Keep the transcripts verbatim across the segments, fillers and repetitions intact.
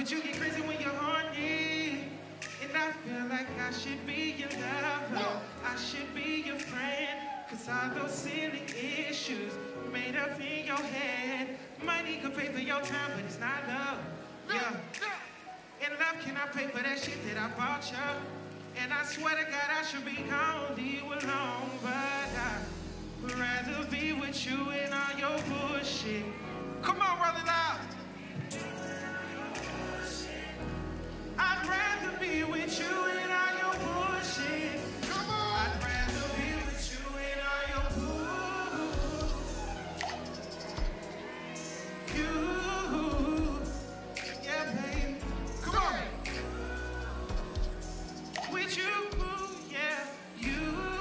But you get crazy when you're horny. And I feel like I should be your lover. I should be your friend. Cause all those silly issues made up in your head. Money can pay for your time, but it's not love. Yeah. And love cannot pay for that shit that I bought you. And I swear to God I should be gone, leave you alone. But I would rather be with you and all your bullshit. Come on, roll it out. I'd rather be with you and all your bullshit. Come on. I'd rather be with you and all your bullshit. You, yeah, baby. Come on. With you, yeah, you.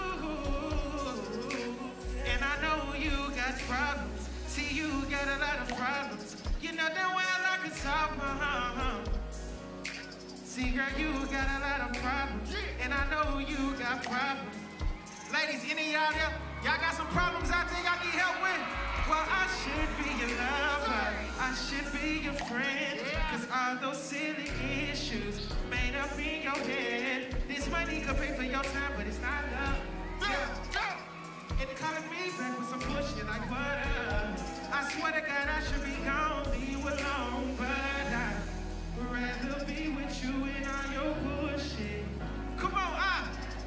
And I know you got problems. See, you got a lot of problems. You know damn well I can solve them. See, girl, you got a lot of problems, and I know you got problems. Ladies, any of y'all there, y'all got some problems out there y'all need help with? Well, I should be your lover, I should be your friend, cause all those silly issues made up in your head. This money could pay for your time, but it's not love. Yeah. And they calling me back with some bullshit like butter. I swear to God I should be gone, leave you alone, but I would rather be with you and all your bullshit. Come on, ah!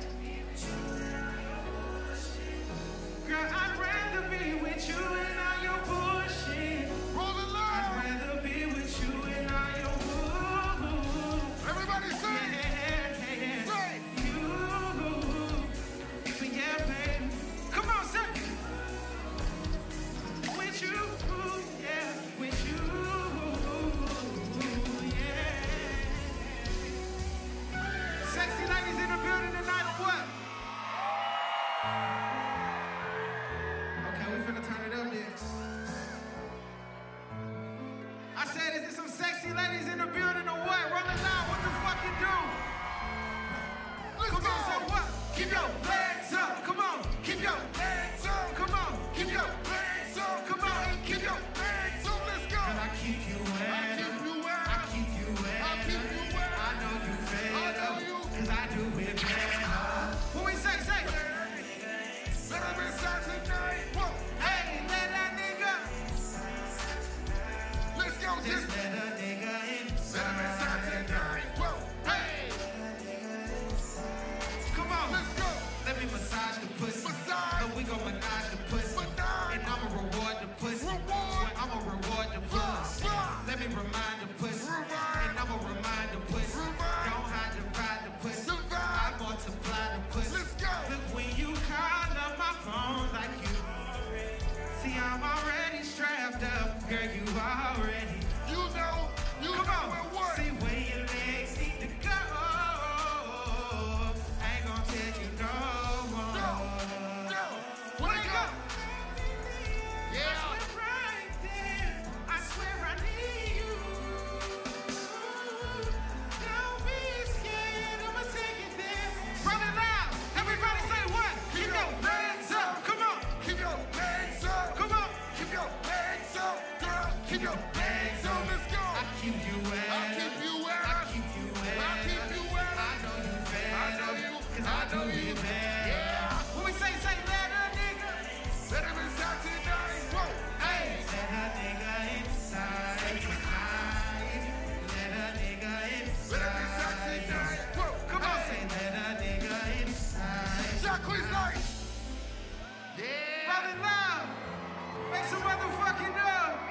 Girl, I'd rather be with you and all your bullshit. Roll it loud! I'd rather be with you and all your bullshit. Everybody sing! Yeah, yeah, sing! You, but yeah, baby. Come on, sing! With you, yeah, with you. Sexy ladies in the building tonight or what? Okay, we finna turn it up then. I said, is there some sexy ladies in the building or what? Rolling out, what the fuck you do? Let's Come go. on, so what? Keep your legs up. Come on, keep your legs up. Come on, keep your legs up. Come on, and keep your legs up. Let's go. And I keep you wet. I keep you wet. I keep you wet. I keep you wet. I know you fed I know you. Cause I do it better. What we say, say? Let him inside tonight. Whoa. Hey, let that nigga. Let's go, just let a nigga inside. Let him inside tonight. Whoa. Hey. Come on, let's go. Let me massage the pussy. Massage. And we gon' menage the pussy. Menage. And I'ma reward the pussy. Reward. I'ma reward the pussy. Let me remind the pussy. Remind. And I'ma remind the pussy. Remind. Don't hide the ride the pussy. I multiply the pussy. Let's go. Look when you call up my phone like you. See, I'm already strapped up. Girl, you already. You know. You Come know on. What? See where your legs need to go. I ain't gonna tell you no more. No. No. Where they go? Yeah. I swear right there. I swear I need you. Don't be scared. I'ma take it there. Run it loud. Everybody say what? Keep your legs up. Come on. Keep your legs up. Come on. Keep your legs up. Girl, keep your legs up. Let's go. I keep you wet. I keep you wet. I keep you wet. I keep you wet. I know you fed. I know you. Cause I know you bad. Yeah. When we say, say, let a nigga. Let him inside tonight. Whoa. Hey. Let a nigga inside tonight. Let a nigga inside. Let him inside tonight. Whoa. Come on. Say, let a nigga inside. Jacquees Light. Yeah. Rolling loud. Make some motherfucking noise.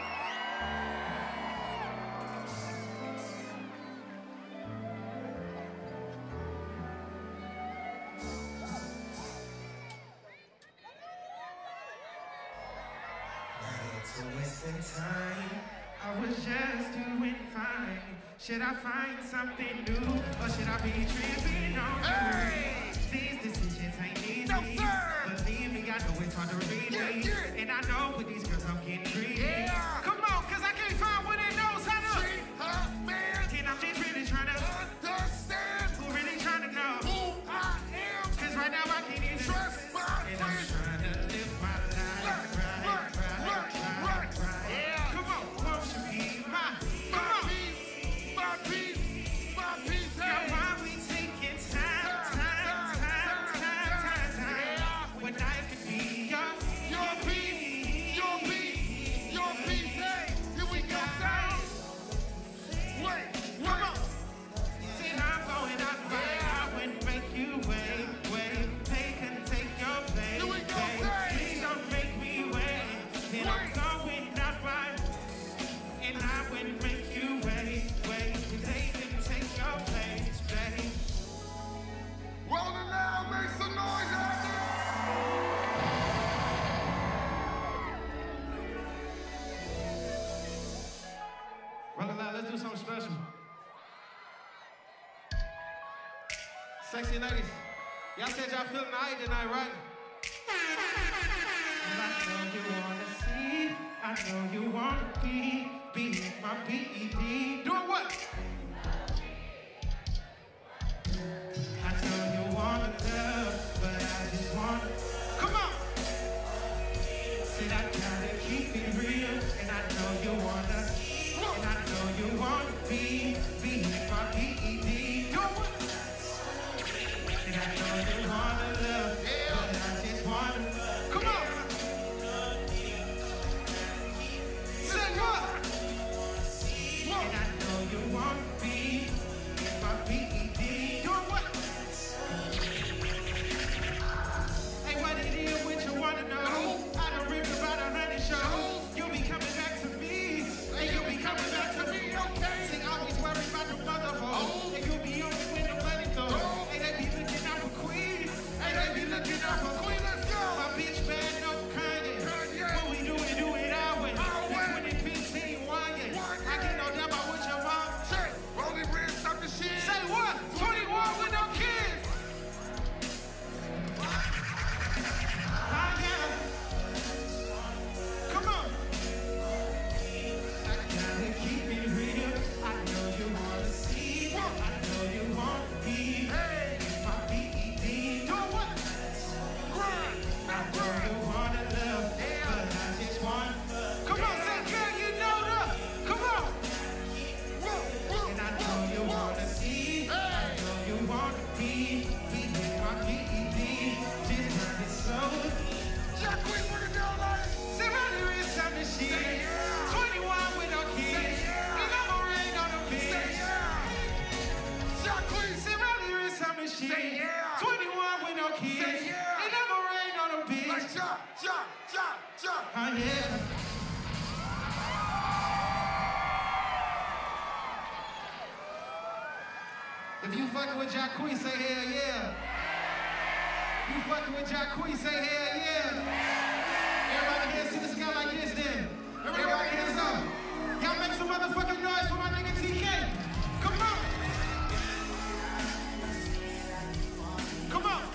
Wasting time, I was just doing fine. Should I find something new, or should I be tripping on hey! you? These decisions ain't easy. No, sir. Believe me, I know it's hard to read yeah, me. Yeah. And I know with these girls I'm getting greedy. Yeah. Come on, cause I can't find one that knows how to treat her man. And I'm just really trying to understand who really trying to know who I am. Cause right now I can't even trust my friends. And I'm trying to live my life right, right, right, right, right, right. Yeah. Come on, won't you be my, my peace, my didn't make you wait, wait. They didn't take your place, babe. Rolling loud, make some noise out there. Rolling loud, let's do something special. Sexy ladies, y'all said y'all feeling night tonight, right? And I know you wanna see, I know you wanna be, be my B E D. Doing what? I know you wanna love, but I just wanna, come on! Said I gotta keep it real, and I know you wanna, and I know you wanna be, be my B E D. Doing what? And I know you wanna love, but I just wanna, come on! Say what? And I know you wanna be my B E D. Doing what? Hey, what it is, what you wanna know? I done ripped about a hundred shows. You'll be coming back to me, and you'll be coming back to me, okay? Sing always worry about the mother hole, and you'll be on me when the money goes. Hey, they be looking out for Queen, hey, they be looking out for Queen. Let's go. My bitch bad, no Kanye. What we do, we do it our way. It's twenty fifteen, one year. I get no doubt about what your mom say. Rolling red, stop the shit. Say what? twenty-one with no kids. Ah, yeah. Come on. I gotta keep it real. I know you wanna see. I know you wanna be. Hey, my B E D. Doing what? Grind. I know you wanna love, but I just wanna. Come on, say girl, you know the. Come on. And I know you wanna see. I know you wanna be. Be my B E D. Just turn it slow. Jack Queen, put it down like. Say right there is something shit. twenty-one with no kids. And I'm gonna rain on the Say bitch. yeah. Jack Queen, Say right there is something shit. Say yeah. twenty-one with no kids. Say yeah. And I'm gonna rain on the bitch. like jump, jump, jump, jump. Oh yeah. If you fucking with Jacquees, say hell yeah. If you fucking with Jacquees, say hell yeah. Everybody hands to the sky like this then. Everybody hands up. Y'all make some motherfucking noise for my nigga T K. Come on. Come on.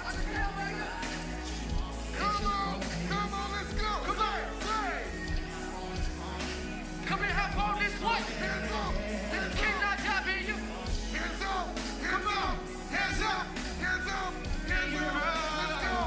Come on, come on, let's go. Come on. Say, Come and hop on this one. hands up, hands Can up, I dive in you? hands up, hands Come on. up, hands up, hands up, hands up. Let's go.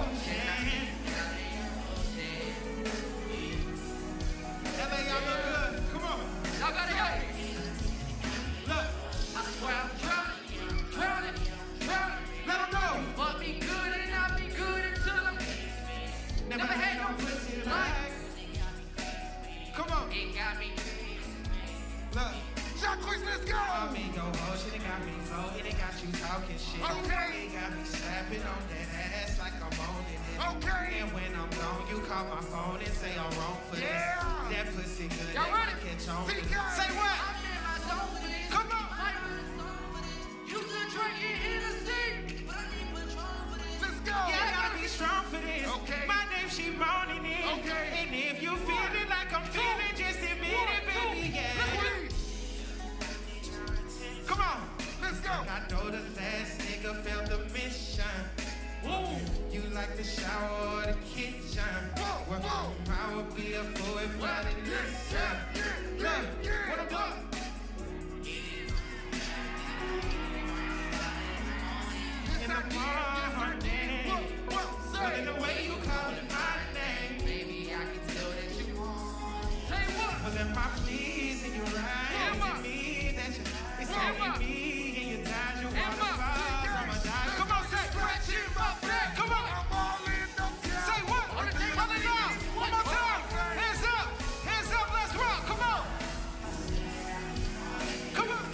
L A, y'all look good. Come on. Y'all gotta help me. Look. I swear I'm drowning, drowning, drowning. Let them know. But be good and I'll be good until I'm never had no pussy like. Come on. It got me. Look. Jack Queen, let's go. Amigo, oh shit, it got me floating, it got you talking shit. Okay. It got me slapping on that ass like I'm owning it. Okay. And when I'm gone, you call my phone and say I'm wrong for Yeah. this. That pussy good, Y'all that ready? can catch on. T K. Say what? I'm in my zone for this. Come on. Used to drink in Hennessy, but I need Patron for this. Let's go. Yeah, I gotta be strong for this. Okay. My name, she moaning it. Okay. And if you feel it like I'm feeling, just admit it, baby, yeah. Please. Come on. Let's go. I know the last nigga felt the mission. You like the shower or the kitchen. Whoa, Well, whoa. I would be a fool if I didn't Yeah, listen. yeah, yeah, Look, yeah. what I'm doing. Yes, In I the can. Yes, I can. morning. What, what, But say. in the way you calling my name, Baby, I can tell that you want. Say what? well, in my pleas and your eyes, Emma. and me that you, it's Emma. telling me and your eyes, you Emma. wanna fall. I'ma die. Come on, say, Scratch him up there. come on. I'm all in the town. Say what? On the table. Hold it down. One more time. Hands up. Hands up. Let's rock. Come on. Come on.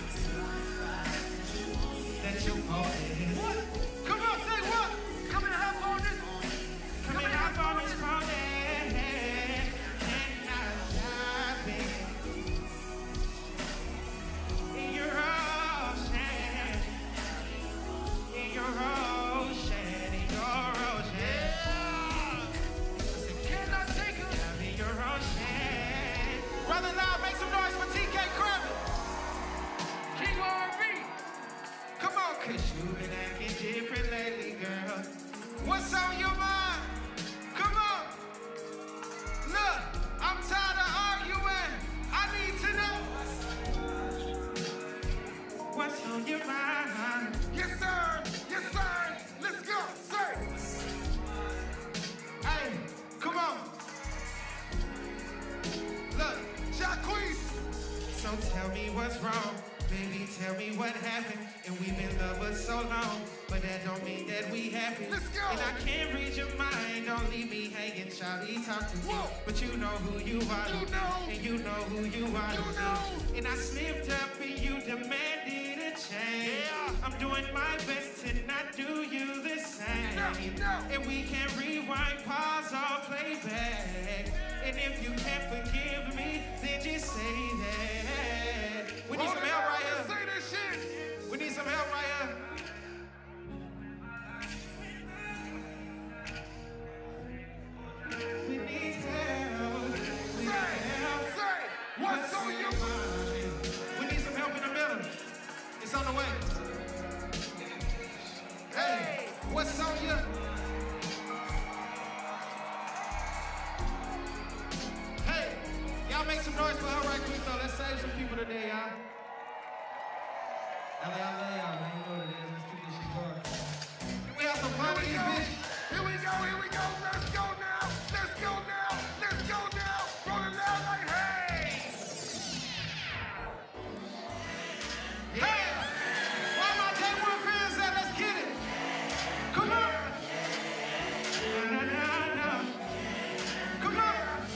That you want it. What? Come on. Say what? Come and hop on this. Come and hop on this pony. And I dive in. What's on your mind? Come on. Look, I'm tired of arguing. I need to know what's on your mind. Yes, sir. Yes, sir. Let's go. Say. Hey, come on. Look, Jacquees. so tell me what's wrong. Baby, tell me what happened. And we've been lovers so long, but that don't mean that we happy. Let's go. And I can't read your mind. Don't leave me hanging, Charlie. Talk to Whoa. you, but you know who you are. You know. And you know who you are. You know. And I slipped up and you demanded a change. Yeah. I'm doing my best to not do you the same. No, no. And we can rewind, pause, or play back. And if you can't forgive me, then just say that. We need Hold some it help down. right Let's here. say this shit. We need some help right here. We need help. We need Say. help. Say. What's on your mind? We need some help in the middle. It's on the way. Hey, what's on your? Hey, y'all make some noise for her right quick though. Let's save some people today, y'all. L A, I love y'all, man. You know what it is. Let's keep this shit going. We have some fun with Here we these go. bitches. Here we go. Here we go. Let's go now. Let's go now. Let's go now. Rolling down like hey. Hey! Where my day one fans at? Let's get it. Come on. Na, na, na, na. Come on.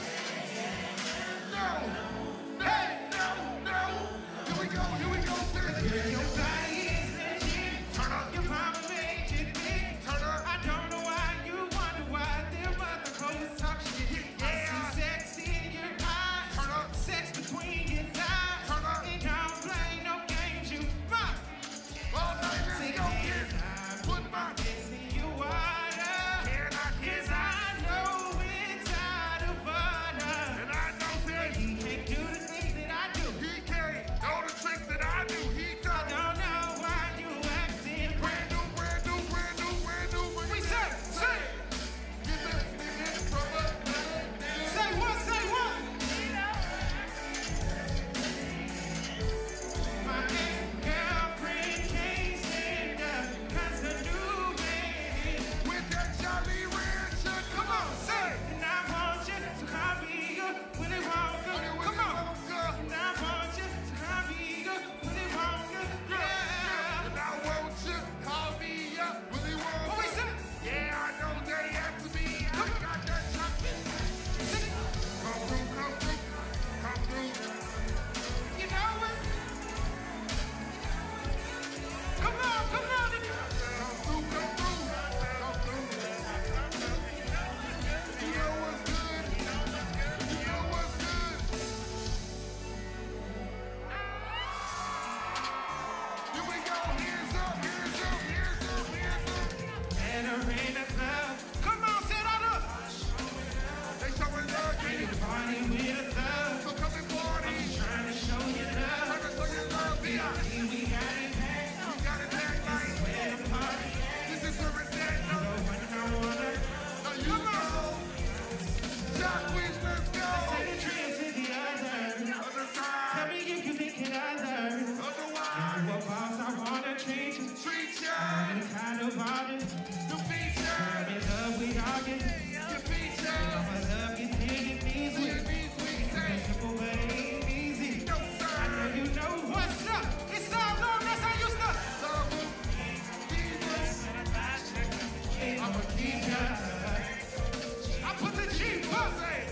No. Hey! No. No. Here we go. Here we go. Say. Your body is legit. Turn up. Your mama made you big. Turn up. I don't know why you wonder why them other hoes talk shit. I see sex in your eyes. Turn up. Sex between your thighs. Turn up. And don't play no games, you fuck. All night. Let's go, kid. Put my Kiss in your water. Can I Cause kiss? I know it's out of order. And I know that He can't do the things that I do. he can't. All the tricks that I do, he I does. don't know why you acting Brand new, brand new, brand new, brand new. We say, say, Get this nigga from up. say what, say what? My ex-girlfriend can't stand up 'cause the new man. With that Jolly Rancher. Come on, say it. And I want you to come here when it won't go. Come on. And I want you to come here when it won't go. Yeah. And I want you, call me up when you want. What we say? Yeah, I know they after me. I got that chocolate. Sing it. Come through, come through, come through. You know what? Come on, come on. Come through, come through, come through. You know what's good? You know what's good? Here we go. Hands up, hands up, hands up, hands up. And her in the club. Come on, sit on up. They showing love, Ready kid. to party with a thug. So come and party. Trying to show you love. Trying to show you love, yeah. Here we got it back. We got it back like Where the party at? this is where it's at. The one I wanna. Now you know. Jacquees, let's go. Take a trip to the other. Other Tell side, me if you think it other. otherwise, What boss I wanna treat you. treat ya. I'm tired of all this. The feature, I'm in love with all this. the feature. My love gets hit and easy. We be sweet, say. Simple but it ain't easy. No, I know sir. you know what's up. It's all on, that's how you start. Love him. Jesus. I'ma keep ya. I put the G up.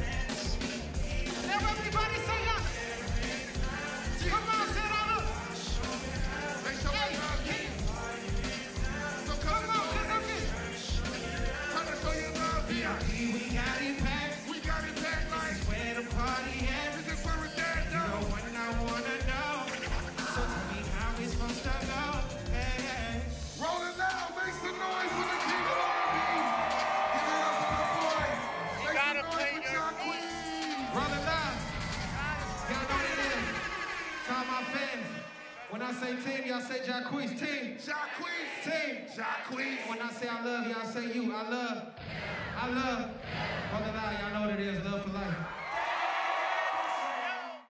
Now everybody say up. Come on, sit on up. They show Hey, love, hey. so Come come on, on. cause I'm good. Trying to show you love, yeah. We got it back. We got it back like Where the party at? this is where it's at, The though. one I wanna know. So tell me how we supposed to go. Hey, hey. Rolling loud, make some noise for the king of R and B. Give it up for the boy. Make some noise for Jacquees. Roll it loud. Y'all know what it is. To all my fans. When I say team, y'all say Jacquees. Team. Jacquees. Team. Jacquees. When I say I love, y'all say you. I love. I love. Brother Loud, y'all know what it is. Love for life.